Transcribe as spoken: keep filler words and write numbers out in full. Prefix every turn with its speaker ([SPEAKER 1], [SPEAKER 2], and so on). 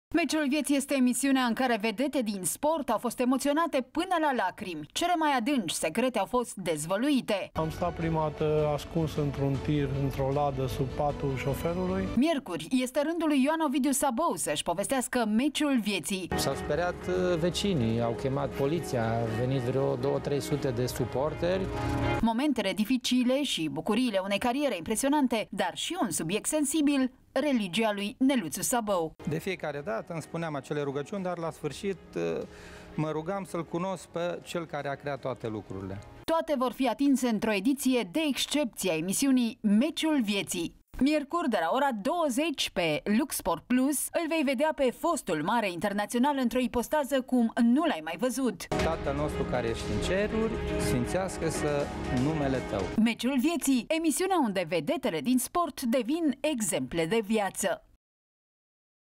[SPEAKER 1] Meciul vieții este emisiunea în care vedete din sport au fost emoționate până la lacrimi. Cele mai adânci secrete au fost dezvăluite.
[SPEAKER 2] Am stat prima dată ascuns într-un tir, într-o ladă, sub patul șoferului.
[SPEAKER 1] Miercuri este rândul lui Ioan Ovidiu Sabou să-și povestească meciul vieții.
[SPEAKER 3] S-au speriat vecinii, au chemat poliția, a venit vreo două trei sute de suporteri.
[SPEAKER 1] Momentele dificile și bucuriile unei cariere impresionante, dar și un subiect sensibil, religia lui Neluțu Sabou.
[SPEAKER 4] De fiecare dată îmi spuneam acele rugăciuni, dar la sfârșit mă rugam să-L cunosc pe Cel care a creat toate lucrurile.
[SPEAKER 1] Toate vor fi atinse într-o ediție de excepție a emisiunii Meciul Vieții. Miercuri de la ora douăzeci pe Luxsport Plus îl vei vedea pe fostul mare internațional într-o ipostază cum nu l-ai mai văzut.
[SPEAKER 4] Tatăl nostru care ești în ceruri, sfințească-să numele Tău.
[SPEAKER 1] Meciul Vieții, emisiunea unde vedetele din sport devin exemple de viață.